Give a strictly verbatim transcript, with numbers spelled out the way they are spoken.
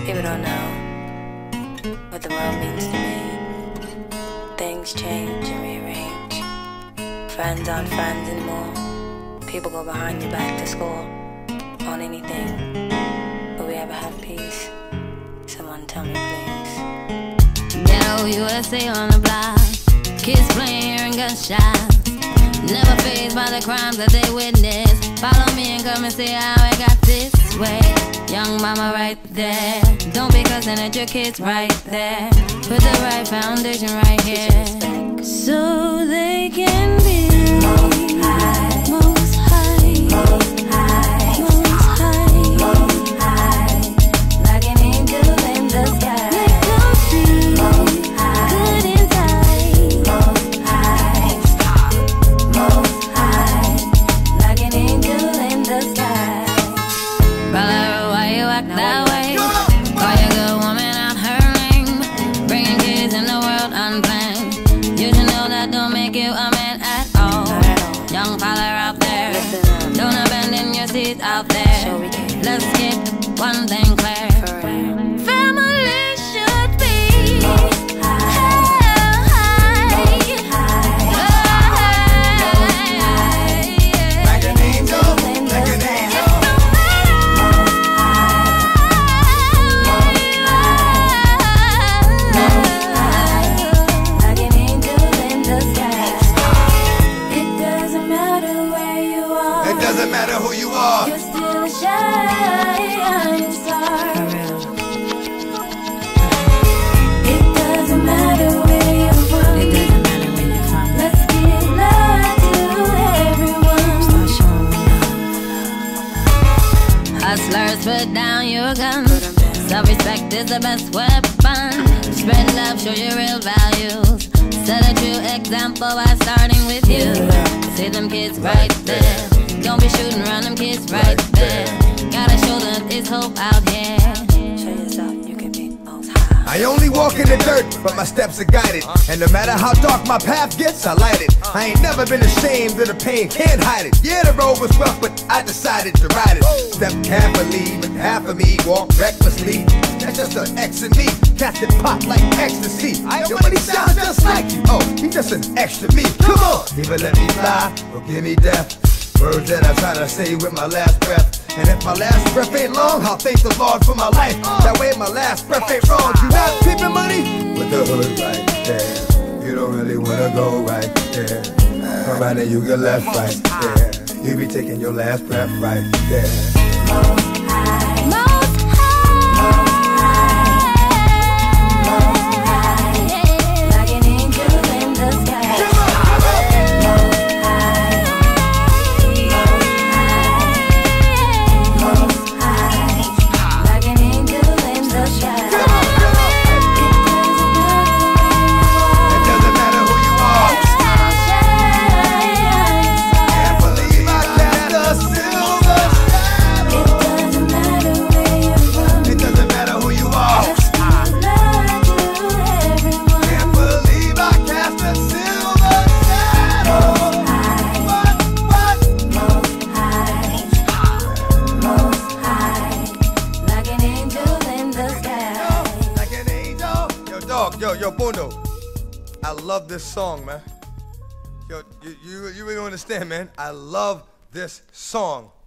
People don't know what the world means to me. Things change and rearrange. Friends aren't friends anymore. People go behind your back to score on anything. Will we ever have peace? Someone tell me, please. Ghetto U S A on the block. Kids playing hearing gunshots. Never fazed by the crimes that they witness. Follow me and come and see how I got this way. Young mama right there. Don't be cussing at your kids right there. Put the right foundation right here, so they can be most high, most high, most high, most high, most high, like an angel in the sky. Let them see most high, good inside, most high, most high, like an angel in the sky. Brother, why you act that way? Call your good woman out her name. Bringing kids in the world unplanned. You should know that don't make you a man at all. Young father out there, don't abandon your seeds out there. Let's get one thing clear. Family should be like an angel, like an angel. Like an angel in the sky. It doesn't matter where you are. It doesn't matter who you are. You're still a shining star. It doesn't matter where you're from. It doesn't matter where you're from. Let's give love to everyone. Start showing love. Hustlers, put down your guns. Self-respect is the best weapon. Spread love, show your real values. Set a true example by starting with you. See them kids right there. Don't be shooting around them kids right there. Gotta show them there's hope out here. Show yourself you can be most high. I only walk in the dirt, but my steps are guided. And no matter how dark my path gets, I light it. I ain't never been ashamed of the pain, can't hide it. Yeah, the road was rough, but I decided to ride it. Step carefully, but half of me walk recklessly. That's just an X in me, cats that pop like ecstasy. Yo, but he sounds just like you. Oh, he just an extra me. Come on, either let me fly or give me death. Words that I try to say with my last breath. And if my last breath ain't long, I'll thank the Lord for my life. That way my last breath ain't wrong. You not peeping money? With the hood right there. You don't really wanna go right there. Come right and you get left right there. You be taking your last breath right there. Most high, most high, most high, like an angel in the sky. Yo, yo, Bono, I love this song, man. Yo, you, you, you really don't understand, man. I love this song.